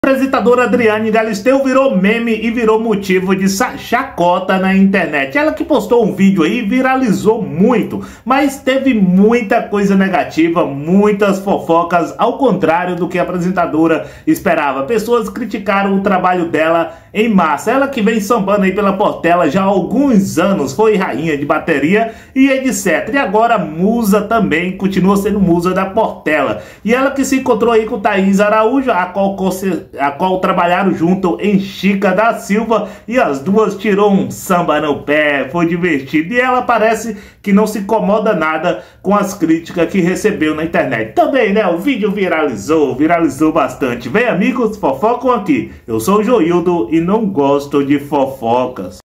A apresentadora Adriane Galisteu virou meme e virou motivo de chacota na internet. Ela que postou um vídeo aí, viralizou muito, mas teve muita coisa negativa, muitas fofocas, ao contrário do que a apresentadora esperava. Pessoas criticaram o trabalho dela em massa. Ela que vem sambando aí pela Portela já há alguns anos, foi rainha de bateria e etc. E agora musa também, continua sendo musa da Portela. E ela que se encontrou aí com Thaís Araújo, a qual trabalharam junto em Chica da Silva, e as duas tirou um samba no pé, foi divertido. E ela parece que não se incomoda nada com as críticas que recebeu na internet. Também, né, o vídeo viralizou bastante. Vem, amigos, fofocam aqui. Eu sou o Joildo e não gosto de fofocas.